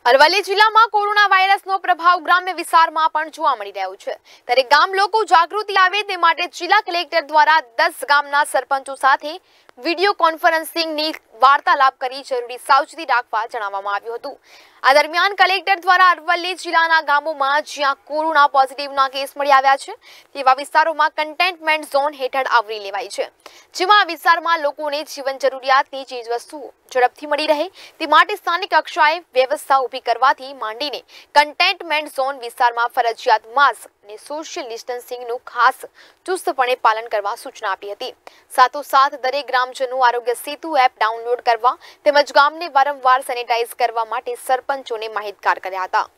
અરવલ્લી જિલ્લામાં કોરોના વાયરસનો પ્રભાવ ગ્રામ્ય વિસ્તારમાં પણ જોવા મળી રહ્યો છે। ત્યારે ગામ લોકો જાગૃતિ આવે તે માટે જિલ્લા કલેક્ટર દ્વારા 10 ગામના સરપંચો સાથે વિડિયો કોન્ફરન્સિંગની વાર્તાલાપ કરી જરૂરી સાવચેતી રાખવા જણાવવામાં આવ્યું હતું। આ દરમિયાન કલેક્ટર દ્વારા અરવલ્લી જિલ્લાના ગામોમાં જ્યાં કોરોના પોઝિટિવના કેસ મળી આવ્યા છે તેવા વિસ્તારોમાં કન્ટેનમેન્ટ ઝોન હેઠળ આવરી લેવાય છે, જેમાં આ વિસ્તારમાં લોકોને જીવન જરૂરિયાતની ચીજવસ્તુઓ ઝડપથી મળી રહે તે માટે સ્થાનિક કક્ષાએ વ્યવસ્થા ઊભી કરવાથી માંડીને કન્ટેનમેન્ટ ઝોન વિસ્તારમાં ફરજિયાત માસ્ક અને સોશિયલ ડિસ્ટન્સિંગનું ખાસ ચુસ્તપણે પાલન કરવા સૂચના આપી હતી। સાથોસાથ દરેક ગ્રામજનો આરોગ્ય સેતુ એપ ડાઉનલોડ કરવા તેમજ ગામને વારંવાર સેનિટાઈઝ કરવા માટે સરપંચોને માહિતગાર કર્યા હતા।